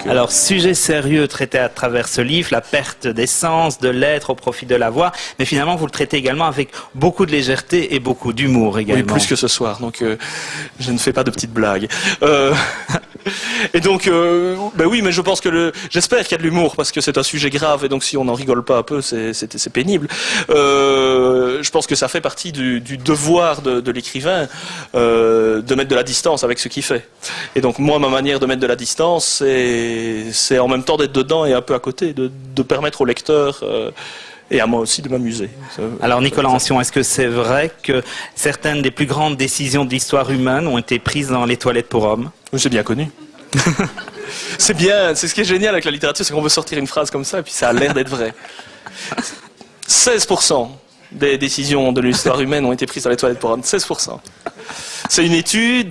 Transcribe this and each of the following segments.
Alors, sujet sérieux traité à travers ce livre, la perte d'essence, de l'être au profit de la voix, mais finalement vous le traitez également avec beaucoup de légèreté et beaucoup d'humour également. Oui, plus que ce soir, donc je ne fais pas de petites blagues. Et donc, ben oui, mais je pense que j'espère qu'il y a de l'humour, parce que c'est un sujet grave, et donc si on n'en rigole pas un peu, c'est pénible. Je pense que ça fait partie du devoir de l'écrivain, de mettre de la distance avec ce qu'il fait. Et donc moi, ma manière de mettre de la distance, c'est en même temps d'être dedans et un peu à côté, de permettre au lecteur et à moi aussi de m'amuser. Alors Nicolas Ancion, est-ce que c'est vrai que certaines des plus grandes décisions de l'histoire humaine ont été prises dans les toilettes pour hommes? Oui, c'est bien connu. C'est bien, c'est ce qui est génial avec la littérature, c'est qu'on veut sortir une phrase comme ça et puis ça a l'air d'être vrai. 16% des décisions de l'histoire humaine ont été prises dans les toilettes pour hommes. 16%. C'est une étude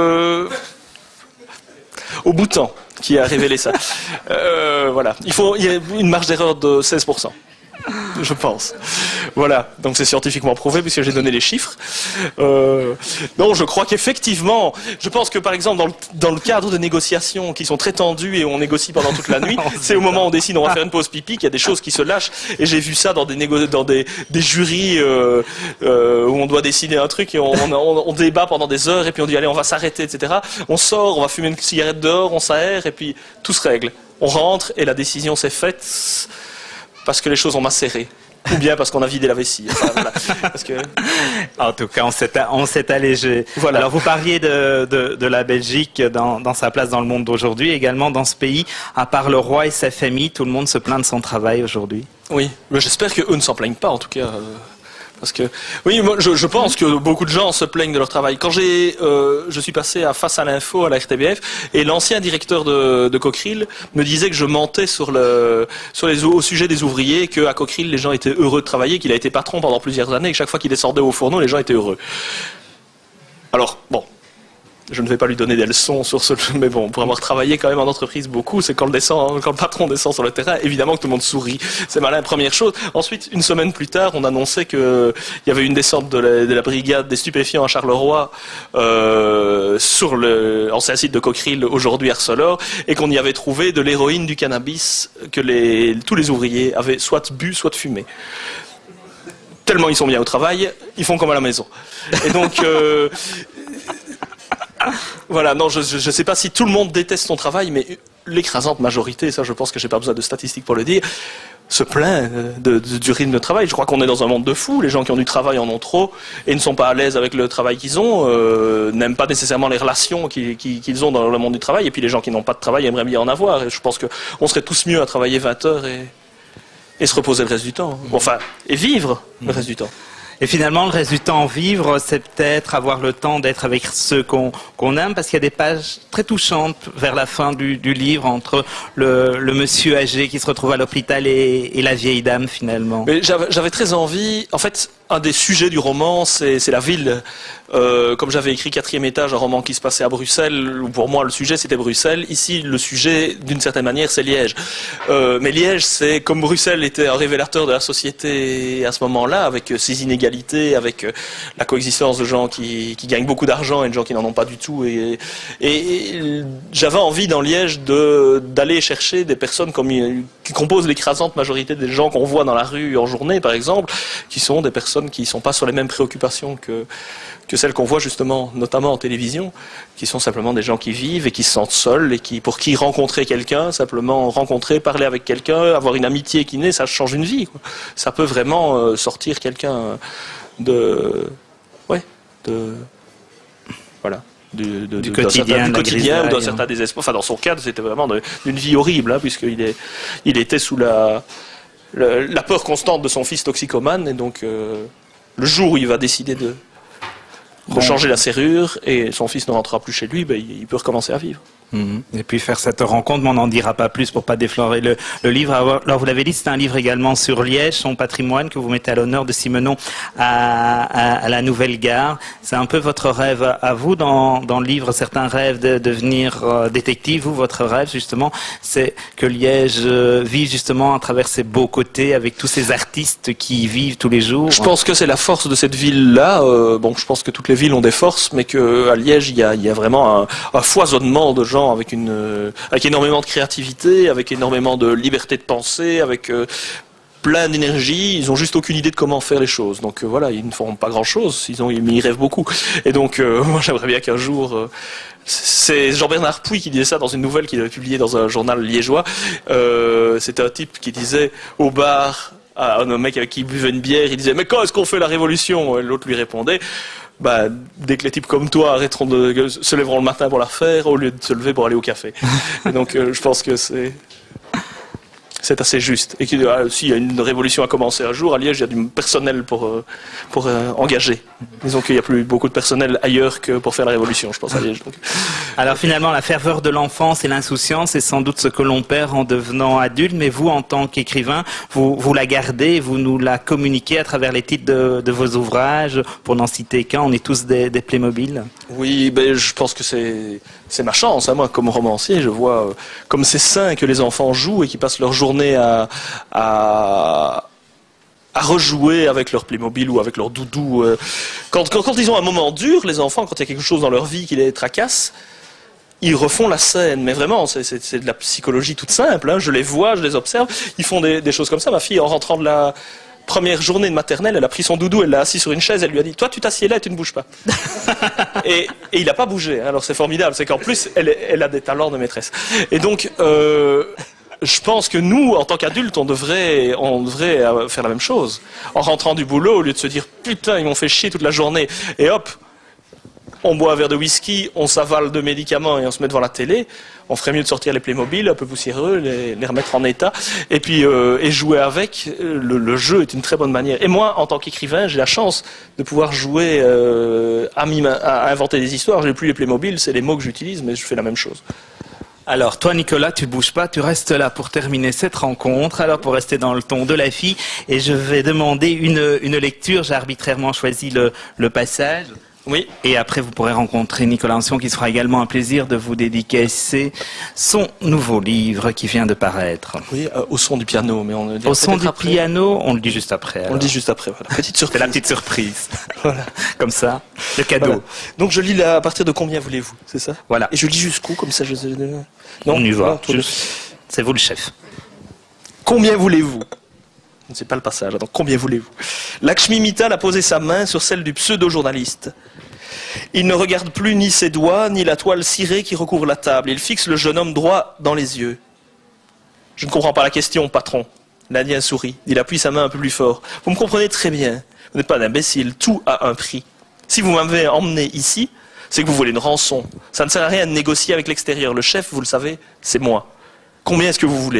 au Bhoutan qui a révélé ça. Voilà. Il y a une marge d'erreur de 16%. Je pense. Voilà, donc c'est scientifiquement prouvé puisque j'ai donné les chiffres. Non, je crois qu'effectivement, je pense que par exemple dans le cadre de négociations qui sont très tendues et où on négocie pendant toute la nuit, c'est au moment où on décide on va faire une pause pipi qu'il y a des choses qui se lâchent. Et j'ai vu ça dans des jurys où on doit décider un truc et on débat pendant des heures et puis on dit allez on va s'arrêter, etc. On sort, on va fumer une cigarette dehors, on s'aère et puis tout se règle. On rentre et la décision s'est faite parce que les choses ont macéré. Ou bien parce qu'on a vidé la vessie. Enfin, voilà. Parce que... En tout cas, on s'est allégé. Voilà. Alors, vous parliez de la Belgique dans sa place dans le monde d'aujourd'hui. Également, dans ce pays, à part le roi et sa famille, tout le monde se plaint de son travail aujourd'hui. Oui, mais j'espère qu'eux ne s'en plaignent pas, en tout cas. Parce que, oui, moi, je pense que beaucoup de gens se plaignent de leur travail. Quand je suis passé à Face à l'info à la RTBF, et l'ancien directeur de Cockerill me disait que je mentais au sujet des ouvriers, qu'à Cockerill, les gens étaient heureux de travailler, qu'il a été patron pendant plusieurs années, et que chaque fois qu'il descendait au fourneau, les gens étaient heureux. Alors, bon. Je ne vais pas lui donner des leçons sur ce... Mais bon, pour avoir travaillé quand même en entreprise beaucoup, c'est quand le patron descend sur le terrain, évidemment que tout le monde sourit. C'est malin, première chose. Ensuite, une semaine plus tard, on annonçait qu'il y avait une descente de la brigade des stupéfiants à Charleroi sur l'ancien site de Cockerill, aujourd'hui Arcelor, et qu'on y avait trouvé de l'héroïne, du cannabis, que tous les ouvriers avaient soit bu, soit fumé. Tellement ils sont bien au travail, ils font comme à la maison. Et donc... Voilà, non, je ne sais pas si tout le monde déteste son travail, mais l'écrasante majorité, ça je pense que j'ai pas besoin de statistiques pour le dire, se plaint du rythme de travail. Je crois qu'on est dans un monde de fous, les gens qui ont du travail en ont trop et ne sont pas à l'aise avec le travail qu'ils ont, n'aiment pas nécessairement les relations qu'ils ont dans le monde du travail, et puis les gens qui n'ont pas de travail aimeraient bien en avoir, et je pense qu'on serait tous mieux à travailler 20 heures et se reposer le reste du temps, enfin, et vivre le reste du temps. Et finalement, le reste du temps, vivre, c'est peut-être avoir le temps d'être avec ceux qu'on aime, parce qu'il y a des pages très touchantes vers la fin du livre entre le monsieur âgé qui se retrouve à l'hôpital et la vieille dame finalement. Mais j'avais très envie, en fait, un des sujets du roman, c'est la ville. Comme j'avais écrit 4e étage, un roman qui se passait à Bruxelles, où pour moi le sujet c'était Bruxelles, ici le sujet d'une certaine manière c'est Liège. Mais Liège, c'est comme Bruxelles était un révélateur de la société à ce moment-là, avec ses inégalités, avec la coexistence de gens qui gagnent beaucoup d'argent et de gens qui n'en ont pas du tout. Et j'avais envie dans Liège d'aller chercher des personnes qui composent l'écrasante majorité des gens qu'on voit dans la rue en journée par exemple, qui sont des personnes qui ne sont pas sur les mêmes préoccupations que celles qu'on voit justement, notamment en télévision, qui sont simplement des gens qui vivent et qui se sentent seuls et pour qui rencontrer quelqu'un, simplement rencontrer, parler avec quelqu'un, avoir une amitié qui naît, ça change une vie, quoi. Ça peut vraiment sortir quelqu'un voilà. Du quotidien ou d'un certain désespoir. Enfin, dans son cadre, c'était vraiment d'une vie horrible, hein, puisqu'il était sous la peur constante de son fils toxicomane, et donc le jour où il va décider de changer la serrure et son fils ne rentrera plus chez lui, il peut recommencer à vivre. Et puis faire cette rencontre, mais on n'en dira pas plus pour pas déflorer le livre. Alors vous l'avez dit, c'est un livre également sur Liège, son patrimoine, que vous mettez à l'honneur de Simenon à la Nouvelle Gare. C'est un peu votre rêve à vous dans le livre. Certains rêvent de devenir détective. Vous, votre rêve justement, c'est que Liège vive justement à travers ses beaux côtés, avec tous ces artistes qui y vivent tous les jours. Je pense que c'est la force de cette ville-là. Je pense que toutes les villes ont des forces, mais qu'à Liège, il y a vraiment un foisonnement de gens gens avec énormément de créativité, avec énormément de liberté de penser, avec plein d'énergie. Ils ont juste aucune idée de comment faire les choses. Donc voilà, ils ne feront pas grand-chose. Ils rêvent beaucoup. Et donc moi j'aimerais bien qu'un jour... c'est Jean-Bernard Pouy qui disait ça dans une nouvelle qu'il avait publiée dans un journal liégeois. C'était un type qui disait au bar à un mec avec qui il buvait une bière, il disait « Mais quand est-ce qu'on fait la révolution ?» Et l'autre lui répondait « Bah, dès que les types comme toi se lèveront le matin pour la refaire, au lieu de se lever pour aller au café. » Et donc je pense que c'est assez juste. Et s'il y a une révolution à commencer un jour, à Liège, il y a du personnel pour engager. Disons qu'il n'y a plus beaucoup de personnel ailleurs que pour faire la révolution, je pense, à Liège. Donc. Alors finalement, la ferveur de l'enfance et l'insouciance, c'est sans doute ce que l'on perd en devenant adulte, mais vous, en tant qu'écrivain, vous la gardez, vous nous la communiquez à travers les titres de vos ouvrages. Pour n'en citer qu'un, on est tous des Playmobil. Oui, je pense que c'est ma chance, hein, moi, comme romancier, je vois comme c'est sain que les enfants jouent et qu'ils passent leur journée à rejouer avec leur Playmobil ou avec leur doudou. Quand ils ont un moment dur, les enfants, quand il y a quelque chose dans leur vie qui les tracasse, ils refont la scène. Mais vraiment, c'est de la psychologie toute simple. Hein. Je les vois, je les observe. Ils font des choses comme ça. Ma fille, en rentrant de la première journée de maternelle, elle a pris son doudou, elle l'a assis sur une chaise, elle lui a dit « Toi, tu t'assieds là et tu ne bouges pas. » et il n'a pas bougé. Hein. Alors c'est formidable. C'est qu'en plus, elle a des talents de maîtresse. Et donc... je pense que nous, en tant qu'adultes, on devrait faire la même chose. En rentrant du boulot, au lieu de se dire « Putain, ils m'ont fait chier toute la journée » et hop, on boit un verre de whisky, on s'avale de médicaments et on se met devant la télé, on ferait mieux de sortir les Playmobil un peu poussiéreux, les remettre en état, et puis et jouer avec. Le jeu est une très bonne manière. Et moi, en tant qu'écrivain, j'ai la chance de pouvoir jouer à inventer des histoires. Je n'ai plus les Playmobil, c'est les mots que j'utilise, mais je fais la même chose. Alors, toi, Nicolas, tu bouges pas, tu restes là pour terminer cette rencontre. Alors, pour rester dans le ton de la fille, et je vais demander une lecture. J'ai arbitrairement choisi le passage. Oui. Et après, vous pourrez rencontrer Nicolas Ancion, qui sera également un plaisir de vous dédicacer son nouveau livre qui vient de paraître. Oui, au son du piano, mais on au son du piano, on le dit juste après. Alors. On le dit juste après, voilà. Petite surprise. C'est la petite surprise. Voilà. Comme ça, le cadeau. Voilà. Donc je lis là, à partir de combien voulez-vous, c'est ça? Voilà. Et je lis jusqu'où, comme ça je... Non, on y va. Voilà, c'est vous le chef. Combien voulez-vous? Je ne sais pas le passage, donc combien voulez-vous? Lakshmi Mittal a posé sa main sur celle du pseudo-journaliste. Il ne regarde plus ni ses doigts, ni la toile cirée qui recouvre la table. Il fixe le jeune homme droit dans les yeux. « Je ne comprends pas la question, patron. » L'Indien sourit. Il appuie sa main un peu plus fort. « Vous me comprenez très bien. Vous n'êtes pas un imbécile. Tout a un prix. Si vous m'avez emmené ici, c'est que vous voulez une rançon. Ça ne sert à rien de négocier avec l'extérieur. Le chef, vous le savez, c'est moi. Combien est-ce que vous voulez ?»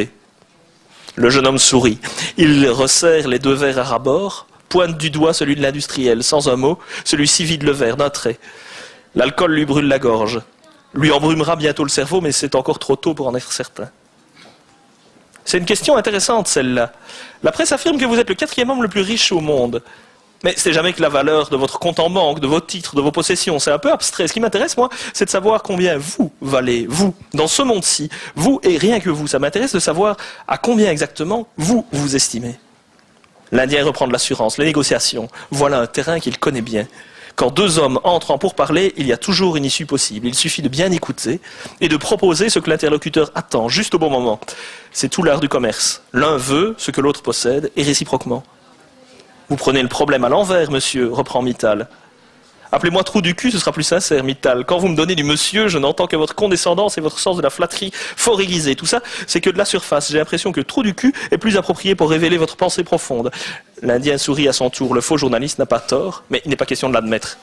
Le jeune homme sourit. Il resserre les deux verres à ras-bord, pointe du doigt celui de l'industriel, sans un mot, celui-ci vide le verre d'un trait. L'alcool lui brûle la gorge. Lui embrumera bientôt le cerveau, mais c'est encore trop tôt pour en être certain. C'est une question intéressante, celle-là. La presse affirme que vous êtes le 4e homme le plus riche au monde. Mais c'est jamais que la valeur de votre compte en banque, de vos titres, de vos possessions. C'est un peu abstrait. Ce qui m'intéresse, moi, c'est de savoir combien vous valez, vous, dans ce monde-ci. Vous et rien que vous. Ça m'intéresse de savoir à combien exactement vous vous estimez. L'Indien reprend de l'assurance, les négociations. Voilà un terrain qu'il connaît bien. Quand deux hommes entrent en pourparlers, il y a toujours une issue possible. Il suffit de bien écouter et de proposer ce que l'interlocuteur attend, juste au bon moment. C'est tout l'art du commerce. L'un veut ce que l'autre possède, et réciproquement. Vous prenez le problème à l'envers, monsieur, reprend Mittal. Appelez-moi trou du cul, ce sera plus sincère, Mittal. Quand vous me donnez du monsieur, je n'entends que votre condescendance et votre sens de la flatterie fort aiguisé. Tout ça, c'est que de la surface. J'ai l'impression que trou du cul est plus approprié pour révéler votre pensée profonde. L'Indien sourit à son tour. Le faux journaliste n'a pas tort, mais il n'est pas question de l'admettre.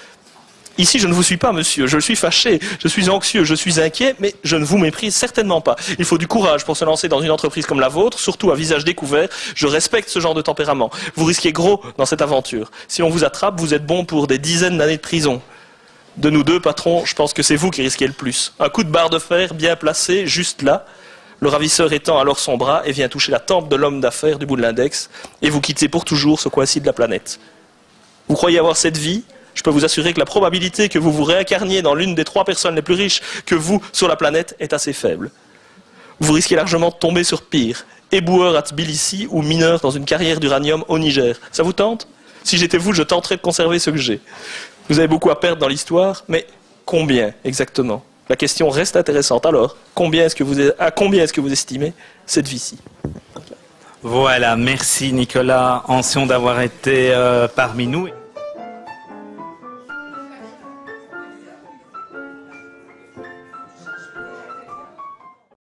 Ici, je ne vous suis pas, monsieur. Je suis fâché, je suis anxieux, je suis inquiet, mais je ne vous méprise certainement pas. Il faut du courage pour se lancer dans une entreprise comme la vôtre, surtout à visage découvert. Je respecte ce genre de tempérament. Vous risquez gros dans cette aventure. Si on vous attrape, vous êtes bon pour des dizaines d'années de prison. De nous deux, patron, je pense que c'est vous qui risquez le plus. Un coup de barre de fer bien placé, juste là. Le ravisseur étend alors son bras et vient toucher la tempe de l'homme d'affaires du bout de l'index, et vous quittez pour toujours ce coin-ci de la planète. Vous croyez avoir cette vie ? Je peux vous assurer que la probabilité que vous vous réincarniez dans l'une des 3 personnes les plus riches que vous sur la planète est assez faible. Vous risquez largement de tomber sur pire, éboueur à Tbilissi ou mineur dans une carrière d'uranium au Niger. Ça vous tente ? Si j'étais vous, je tenterais de conserver ce que j'ai. Vous avez beaucoup à perdre dans l'histoire, mais combien exactement ? la question reste intéressante. Alors, à combien est-ce que vous estimez cette vie-ci? Voilà, merci Nicolas Ancion d'avoir été parmi nous.